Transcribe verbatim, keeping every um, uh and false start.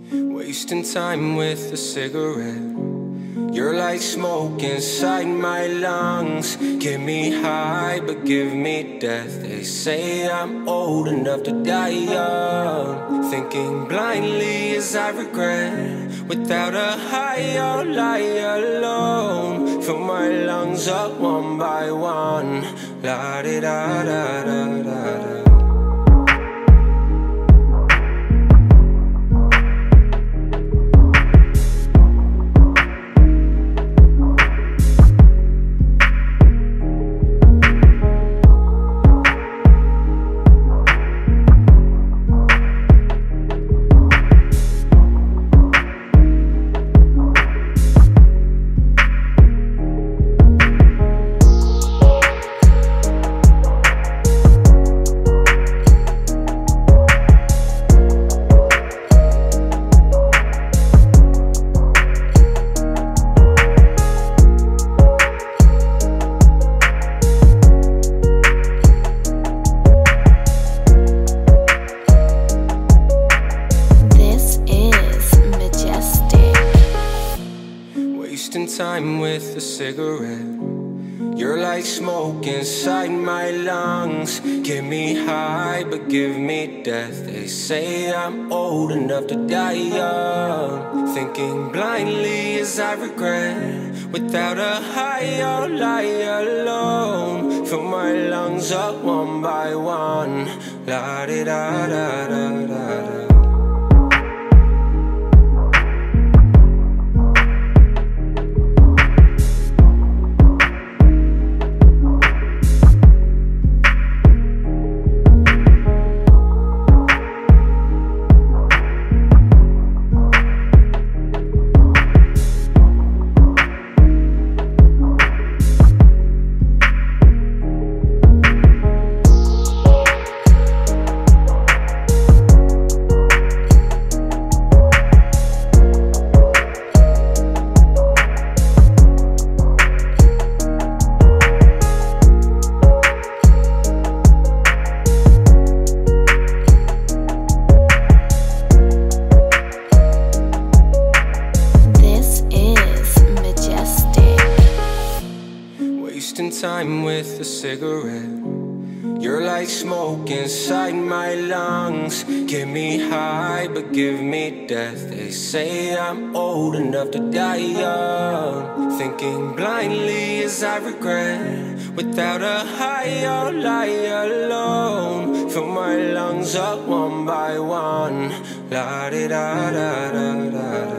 Wasting time with a cigarette. You're like smoke inside my lungs. Get me high, but give me death. They say I'm old enough to die young. Thinking blindly as I regret. Without a high, I'll lie alone. Fill my lungs up one by one. La-dee-da-da-da-da-da. Wasting time with a cigarette. You're like smoke inside my lungs. Get me high, but give me death. They say I'm old enough to die young. Thinking blindly as I regret. Without a high, I'll lie alone. Fill my lungs up one by one. La-dee-da-da-da-da-da. Wasting time with a cigarette. You're like smoke inside my lungs. Get me high, but give me death. They say I'm old enough to die young. Thinking blindly as I regret. Without a high, I'll lie alone. Fill my lungs up one by one. La-dee-da-da-da-da-da.